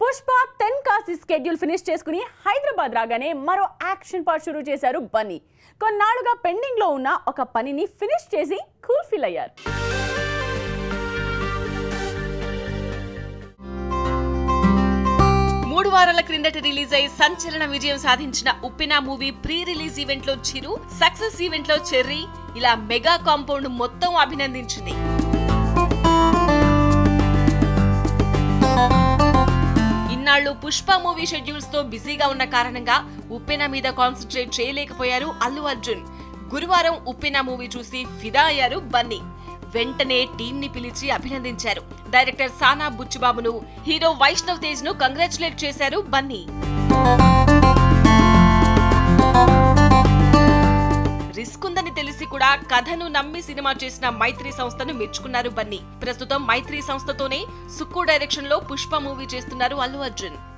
పుష్ప 10 కాసి schedule finish చేసుకుని హైదరాబాద్ రాగానే మరో యాక్షన్ పార్ట్ షురూ చేశారు బన్నీ. కొన్నాళ్ళుగా పెండింగ్ లో ఉన్న ఒక పనిని ఫినిష్ చేసి కూల్ ఫీల్ అయ్యారు. మూడు వారాల క్రిందట రిలీజ్ అయి సంచలన విజయం సాధించిన Uppena movie pre release event లో చిరు, సక్సెస్ ఈవెంట్ లో చెర్రీ ఇలా మెగా కాంపౌండ్ మొత్తం అభినందించింది. ఇన్నాళ్లు పుష్ప మూవీ షెడ్యూల్స్ తో బిజీగా ఉన్న కారణంగా ఉప్పెన మీద కాన్సంట్రేట్ చేయలేకపోయారు అల్లు అర్జున్. గురువారం ఉప్పెన మూవీ చూసి ఫిదా అయ్యారు బన్నీ. వెంటనే టీం ని పిలిచి అభినందించారు. డైరెక్టర్ సానా బుచ్చిబాబును, హీరో వైష్ణవ్ తేజ్ ను కంగ్రాచులేట్ చేశారు బన్నీ. రిస్క్ ఉందని తెలిసి కూడా కథను నమ్మి సినిమా చేసిన మైత్రి సంస్థను మెచ్చుకున్నారు బన్నీ. ప్రస్తుతం మైత్రి సంస్థతోనే సుక్కు డైరెక్షన్ లో పుష్ప మూవీ చేస్తున్నారు అల్లు అర్జున్.